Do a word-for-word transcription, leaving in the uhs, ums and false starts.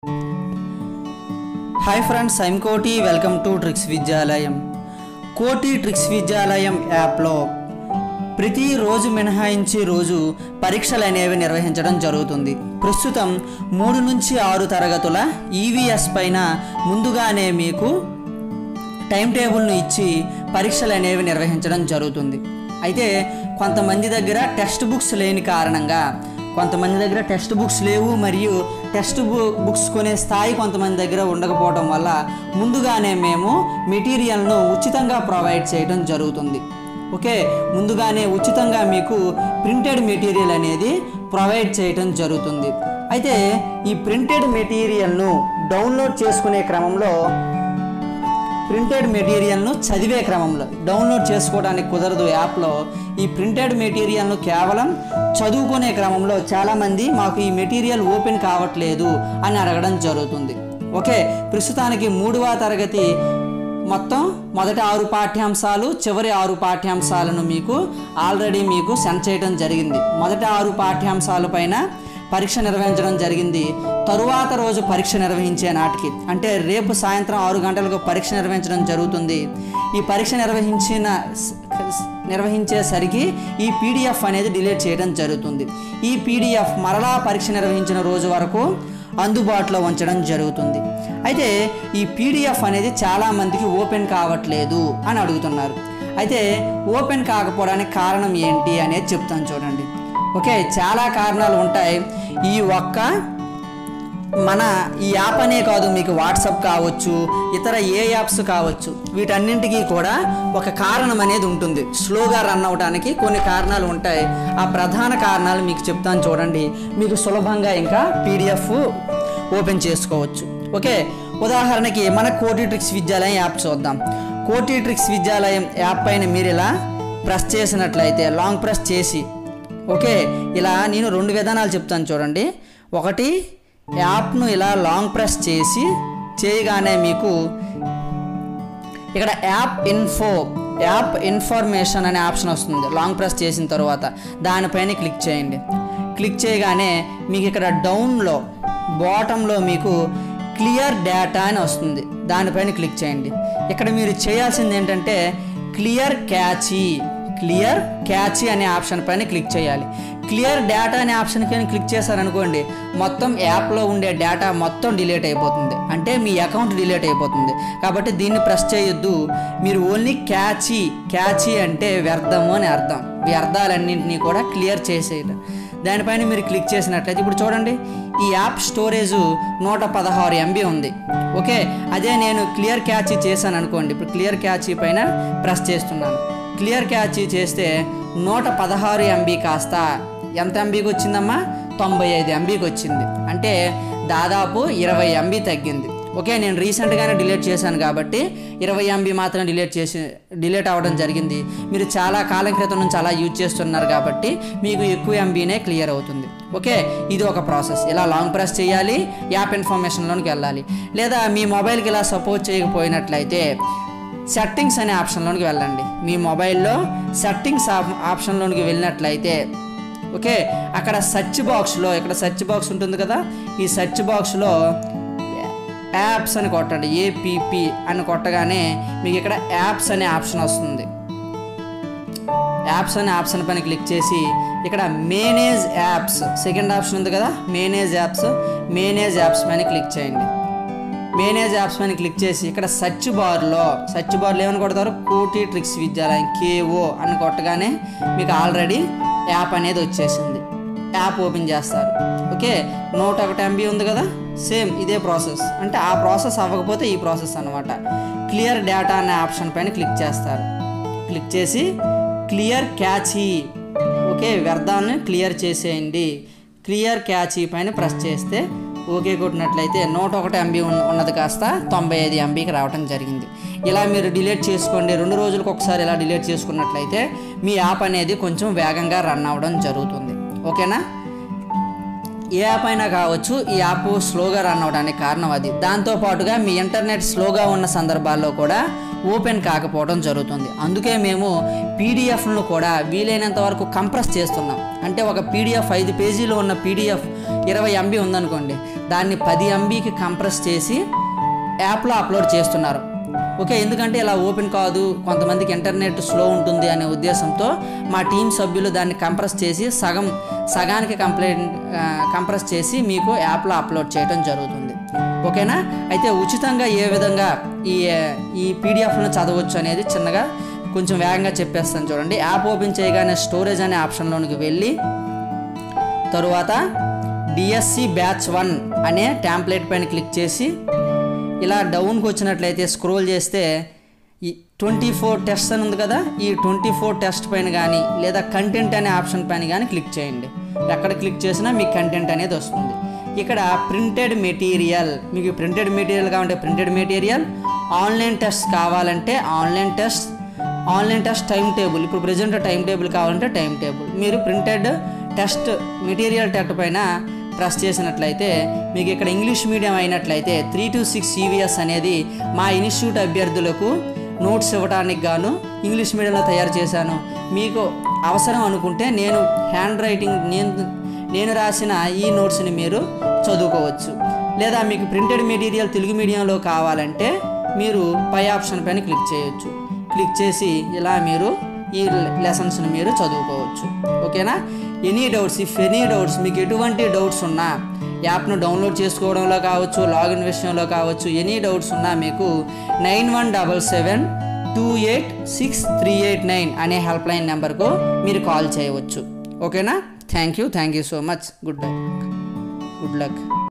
Hi friends, I'm Koti. Welcome to tricks Vidyalayam. Koti tricks విద్యాలయం యాప్లో ప్రతిరోజు మినహాయించి రోజు పరీక్షలు అనేవి నిర్వహించడం జరుగుతుంది. ప్రస్తుతం మూడు నుంచి ఆరు తరగతుల ఈవీఎస్ పైన ముందుగానే మీకు టైం టేబుల్ను ఇచ్చి పరీక్షలు అనేవి నిర్వహించడం జరుగుతుంది. అయితే కొంతమంది దగ్గర టెక్స్ట్ బుక్స్ లేని కారణంగా కొంతమంది దగ్గర టెక్స్ట్ బుక్స్ లేవు, మరియు టెక్స్ట్ బుక్స్ కొనే స్థాయి కొంతమంది దగ్గర ఉండకపోవడం వల్ల ముందుగానే మేము మెటీరియల్ను ఉచితంగా ప్రొవైడ్ చేయడం జరుగుతుంది. ఓకే, ముందుగానే ఉచితంగా మీకు ప్రింటెడ్ మెటీరియల్ అనేది ప్రొవైడ్ చేయడం జరుగుతుంది. అయితే ఈ ప్రింటెడ్ మెటీరియల్ను డౌన్లోడ్ చేసుకునే క్రమంలో ప్రింటెడ్ మెటీరియల్ను చదివే క్రమంలో డౌన్లోడ్ చేసుకోవడానికి కుదరదు. యాప్లో ఈ ప్రింటెడ్ మెటీరియల్ను కేవలం చదువుకునే క్రమంలో చాలామంది మాకు ఈ మెటీరియల్ ఓపెన్ కావట్లేదు అని అడగడం జరుగుతుంది. ఓకే, ప్రస్తుతానికి మూడవ తరగతి మొత్తం మొదటి ఆరు పాఠ్యాంశాలు, చివరి ఆరు పాఠ్యాంశాలను మీకు ఆల్రెడీ మీకు సెండ్ చేయడం జరిగింది. మొదటి ఆరు పాఠ్యాంశాల పైన పరీక్ష నిర్వహించడం జరిగింది. తరువాత రోజు పరీక్ష నిర్వహించే నాటికి, అంటే రేపు సాయంత్రం ఆరు గంటలకు పరీక్ష నిర్వహించడం జరుగుతుంది. ఈ పరీక్ష నిర్వహించిన నిర్వహించేసరికి ఈ పీడిఎఫ్ అనేది డిలీట్ చేయడం జరుగుతుంది. ఈ పీడిఎఫ్ మరలా పరీక్ష నిర్వహించిన రోజు వరకు అందుబాటులో ఉంచడం జరుగుతుంది. అయితే ఈ పీడిఎఫ్ అనేది చాలామందికి ఓపెన్ కావట్లేదు అని అడుగుతున్నారు. అయితే ఓపెన్ కాకపోవడానికి కారణం ఏంటి అనేది చెప్తాను చూడండి. ఓకే, చాలా కారణాలు ఉంటాయి. ఈ ఒక్క మన ఈ యాప్ అనే కాదు, మీకు వాట్సాప్ కావచ్చు, ఇతర ఏ యాప్స్ కావచ్చు, వీటన్నింటికీ కూడా ఒక కారణం అనేది ఉంటుంది. స్లోగా రన్ అవ్వడానికి కొన్ని కారణాలు ఉంటాయి. ఆ ప్రధాన కారణాలు మీకు చెప్తాను చూడండి. మీకు సులభంగా ఇంకా పీడిఎఫ్ ఓపెన్ చేసుకోవచ్చు. ఓకే, ఉదాహరణకి మన కోటి ట్రిక్స్ విద్యాలయం యాప్ చూద్దాం. కోటి ట్రిక్స్ విద్యాలయం యాప్ పైన మీరు ఇలా ప్రెస్ చేసినట్లయితే, లాంగ్ ప్రెస్ చేసి, ఓకే, ఇలా నేను రెండు విధానాలు చెప్తాను చూడండి. ఒకటి, యాప్ను ఇలా లాంగ్ ప్రెస్ చేసి చేయగానే మీకు ఇక్కడ యాప్ ఇన్ఫో యాప్ ఇన్ఫర్మేషన్ అనే ఆప్షన్ వస్తుంది. లాంగ్ ప్రెస్ చేసిన తర్వాత దానిపైన క్లిక్ చేయండి. క్లిక్ చేయగానే మీకు ఇక్కడ డౌన్లో బాటంలో మీకు క్లియర్ డేటా అని వస్తుంది. దానిపైన క్లిక్ చేయండి. ఇక్కడ మీరు చేయాల్సింది ఏంటంటే క్లియర్ క్యాచీ క్లియర్ క్యాచీ అనే ఆప్షన్ పైన క్లిక్ చేయాలి. క్లియర్ డేటా అనే ఆప్షన్ పైన క్లిక్ చేశారనుకోండి, మొత్తం యాప్లో ఉండే డేటా మొత్తం డిలీట్ అయిపోతుంది, అంటే మీ అకౌంట్ డిలీట్ అయిపోతుంది. కాబట్టి దీన్ని ప్రెస్ చేయొద్దు. మీరు ఓన్లీ క్యాచీ క్యాచీ అంటే వ్యర్థము అని అర్థం. వ్యర్థాలన్నింటినీ కూడా క్లియర్ చేసేయడం. దానిపైన మీరు క్లిక్ చేసినట్లయితే ఇప్పుడు చూడండి, ఈ యాప్ స్టోరేజు నూట పదహారు ఎంబీ ఉంది. ఓకే, అదే నేను క్లియర్ క్యాచీ చేశాను అనుకోండి. ఇప్పుడు క్లియర్ క్యాచీ పైన ప్రెస్ చేస్తున్నాను. క్లియర్ క్యాచీ చేస్తే నూట పదహారు ఎంబీ కాస్త ఎంత ఎంబీకి వచ్చిందమ్మా? తొంభై ఐదు ఎంబీకి వచ్చింది. అంటే దాదాపు ఇరవై ఎంబీ తగ్గింది. ఓకే, నేను రీసెంట్గానే డిలీట్ చేశాను కాబట్టి ఇరవై ఎంబీ మాత్రం డిలీట్ చేసి డిలీట్ అవ్వడం జరిగింది. మీరు చాలా కాలం క్రితం నుంచి అలా యూజ్ చేస్తున్నారు కాబట్టి మీకు ఎక్కువ ఎంబీనే క్లియర్ అవుతుంది. ఓకే, ఇది ఒక ప్రాసెస్. ఇలా లాంగ్ ప్రెస్ చేయాలి, యాప్ ఇన్ఫర్మేషన్లోనికి వెళ్ళాలి. లేదా మీ మొబైల్కి ఇలా సపోర్ట్ చేయకపోయినట్లయితే సెట్టింగ్స్ అనే ఆప్షన్లోనికి వెళ్ళండి. మీ మొబైల్లో సెట్టింగ్స్ ఆప్షన్లోనికి వెళ్ళినట్లయితే, ఓకే, అక్కడ సెర్చ్ బాక్స్లో ఇక్కడ సెర్చ్ బాక్స్ ఉంటుంది కదా, ఈ సెర్చ్ బాక్స్లో యాప్స్ అని కొట్టండి. ఏపీపీ అని కొట్టగానే మీకు ఇక్కడ యాప్స్ అనే ఆప్షన్ వస్తుంది. యాప్స్ అనే ఆప్షన్ పైన క్లిక్ చేసి ఇక్కడ మేనేజ్ యాప్స్ సెకండ్ ఆప్షన్ ఉంది కదా, మేనేజ్ యాప్స్ మేనేజ్ యాప్స్ పైన క్లిక్ చేయండి. మేనేజ్ యాప్స్ పైన క్లిక్ చేసి ఇక్కడ సెర్చ్ బార్లో సెర్చ్ బార్లో ఏమని కొడతారు? కోటి ట్రిక్స్ విద్యాలయం కేఓ అని కొట్టగానే మీకు ఆల్రెడీ యాప్ అనేది వచ్చేసింది. యాప్ ఓపెన్ చేస్తారు. ఓకే, నూట ఒకటి ఎంబీ ఉంది కదా, సేమ్ ఇదే ప్రాసెస్. అంటే ఆ ప్రాసెస్ అవ్వకపోతే ఈ ప్రాసెస్ అనమాట. క్లియర్ డేటా అనే ఆప్షన్ పైన క్లిక్ చేస్తారు. క్లిక్ చేసి క్లియర్ క్యాచీ, ఓకే, వ్యర్థాన్ని క్లియర్ చేసేయండి. క్లియర్ క్యాచీ పైన ప్రెస్ చేస్తే ఓకే కొట్టినట్లయితే నూట ఒకటి ఎంబీ ఉన్నది కాస్త తొంభై ఐదు ఎంబీకి రావడం జరిగింది. ఇలా మీరు డిలీట్ చేసుకోండి. రెండు రోజులకు ఒకసారి ఇలా డిలీట్ చేసుకున్నట్లయితే మీ యాప్ అనేది కొంచెం వేగంగా రన్ అవ్వడం జరుగుతుంది. ఓకేనా? ఏ యాప్ అయినా కావచ్చు, ఈ యాప్ స్లోగా రన్ అవ్వడానికి కారణం అది. దాంతోపాటుగా మీ ఇంటర్నెట్ స్లోగా ఉన్న సందర్భాల్లో కూడా ఓపెన్ కాకపోవడం జరుగుతుంది. అందుకే మేము పీడిఎఫ్ను కూడా వీలైనంత వరకు కంప్రెస్ చేస్తున్నాం. అంటే ఒక పీడిఎఫ్ ఐదు పేజీలో ఉన్న పీడిఎఫ్ ఇరవై ఎంబీ ఉందనుకోండి, దాన్ని పది ఎంబీకి కంప్రెస్ చేసి యాప్లో అప్లోడ్ చేస్తున్నారు. ఓకే, ఎందుకంటే ఇలా ఓపెన్ కాదు, కొంతమందికి ఇంటర్నెట్ స్లో ఉంటుంది అనే ఉద్దేశంతో మా టీం సభ్యులు దాన్ని కంప్రెస్ చేసి సగం సగానికి కంప్లీట్ కంప్రెస్ చేసి మీకు యాప్లో అప్లోడ్ చేయడం జరుగుతుంది. ఓకేనా, అయితే ఉచితంగా ఏ విధంగా ఈ ఈ పీడిఎఫ్ను చదవచ్చు అనేది చిన్నగా కొంచెం వేగంగా చెప్పేస్తాను చూడండి. యాప్ ఓపెన్ చేయగానే స్టోరేజ్ అనే ఆప్షన్లోనికి వెళ్ళి తరువాత డిఎస్సి బ్యాచ్ వన్ అనే ట్యాంప్లెట్ పైన క్లిక్ చేసి ఇలా డౌన్కి వచ్చినట్లయితే స్క్రోల్ చేస్తే ఈ ట్వంటీ ఫోర్ టెస్ట్ అని ఉంది కదా, ఈ ట్వంటీ ఫోర్ టెస్ట్ పైన కానీ లేదా కంటెంట్ అనే ఆప్షన్ పైన కానీ క్లిక్ చేయండి. ఎక్కడ క్లిక్ చేసినా మీకు కంటెంట్ అనేది వస్తుంది. ఇక్కడ ప్రింటెడ్ మెటీరియల్, మీకు ప్రింటెడ్ మెటీరియల్ కావాలంటే ప్రింటెడ్ మెటీరియల్, ఆన్లైన్ టెస్ట్ కావాలంటే online test, online test time table, ఇప్పుడు ప్రజెంట్ టైం టేబుల్ కావాలంటే టైం టేబుల్. మీరు ప్రింటెడ్ టెస్ట్ మెటీరియల్ టెస్ట్ పైన ప్రెస్ చేసినట్లయితే మీకు ఇక్కడ ఇంగ్లీష్ మీడియం అయినట్లయితే త్రీ టు సిక్స్ ఈవీఎస్ అనేది మా ఇన్స్టిట్యూట్ అభ్యర్థులకు నోట్స్ ఇవ్వడానికి గాను ఇంగ్లీష్ మీడియంలో తయారు చేశాను. మీకు అవసరం అనుకుంటే నేను హ్యాండ్ రైటింగ్ నేను నేను రాసిన ఈ నోట్స్ని మీరు చదువుకోవచ్చు. లేదా మీకు ప్రింటెడ్ మెటీరియల్ తెలుగు మీడియంలో కావాలంటే మీరు పై ఆప్షన్ పైన క్లిక్ చేయొచ్చు. క్లిక్ చేసి ఇలా మీరు ఈ లెసన్స్ని మీరు చదువుకోవచ్చు. ఓకేనా, any doubts if any doubts మీకు ఎటువంటి డౌట్స్ ఉన్నా యాప్ను డౌన్లోడ్ చేసుకోవడంలో కావచ్చు, లాగిన్ విషయంలో కావచ్చు, ఎనీ డౌట్స్ ఉన్నా మీకు nine one double seven two eight six three eight nine అనే హెల్ప్ లైన్ నెంబర్కు మీరు కాల్ చేయవచ్చు. ఓకేనా, thank you thank you so much. Good luck good luck